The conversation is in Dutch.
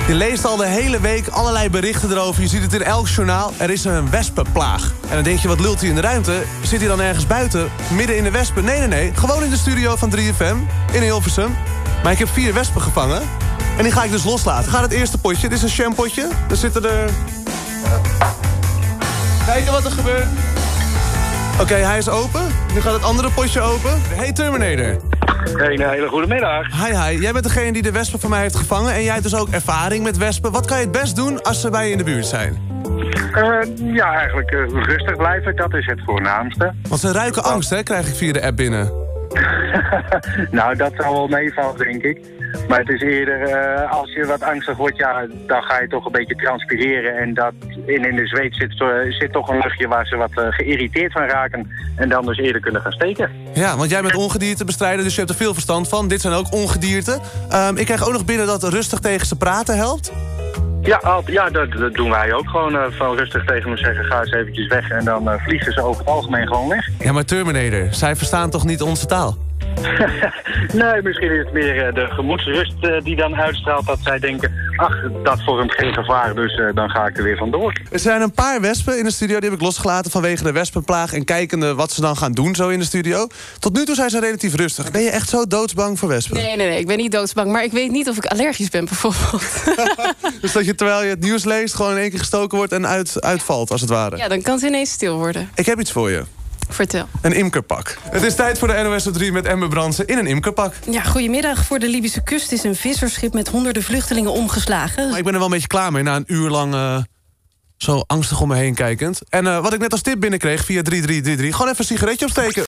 Je leest al de hele week allerlei berichten erover. Je ziet het in elk journaal. Er is een wespenplaag. En dan denk je, wat lult hij in de ruimte? Zit hij dan ergens buiten, midden in de wespen? Nee. Gewoon in de studio van 3FM, in Hilversum. Maar ik heb 4 wespen gevangen. En die ga ik dus loslaten. Gaat het eerste potje. Dit is een shampootje. Er zitten er... Kijken wat er gebeurt. Oké, hij is open. Nu gaat het andere potje open. Hey Terminator. Een hele goede middag. Hi. Jij bent degene die de wespen van mij heeft gevangen. En jij hebt dus ook ervaring met wespen. Wat kan je het best doen als ze bij je in de buurt zijn? Ja, eigenlijk rustig blijven. Dat is het voornaamste. Want ze ruiken angst, hè? Krijg ik via de app binnen. Nou, dat zal wel meevallen, denk ik. Maar het is eerder, als je wat angstig wordt, ja, dan ga je toch een beetje transpireren. En dat in de zweet zit toch een luchtje waar ze wat geïrriteerd van raken. En dan dus eerder kunnen gaan steken. Ja, want jij bent ongediertebestrijder, dus je hebt er veel verstand van. Dit zijn ook ongedierte. Ik krijg ook nog binnen dat rustig tegen ze praten helpt. Ja, dat doen wij ook gewoon. Van rustig tegen me zeggen, ga eens eventjes weg. En dan vliegen ze over het algemeen gewoon weg. Ja, maar Terminator, zij verstaan toch niet onze taal? Nee, misschien is het meer de gemoedsrust die dan uitstraalt. Dat zij denken, ach, dat vormt geen gevaar, dus dan ga ik er weer vandoor. Er zijn een paar wespen in de studio, die heb ik losgelaten vanwege de wespenplaag. En kijkende wat ze dan gaan doen zo in de studio. Tot nu toe zijn ze relatief rustig. Ben je echt zo doodsbang voor wespen? Nee, ik ben niet doodsbang. Maar ik weet niet of ik allergisch ben, bijvoorbeeld. Dus dat je terwijl je het nieuws leest gewoon in één keer gestoken wordt en uitvalt, als het ware. Ja, dan kan het ineens stil worden. Ik heb iets voor je. Vertel. Een imkerpak. Het is tijd voor de NOS op 3 met Ember Brandsen in een imkerpak. Ja, goedemiddag. Voor de Libische kust is een visserschip met honderden vluchtelingen omgeslagen. Maar ik ben er wel een beetje klaar mee na een uur lang zo angstig om me heen kijkend. En wat ik net als tip binnenkreeg via 3333, gewoon even een sigaretje opsteken.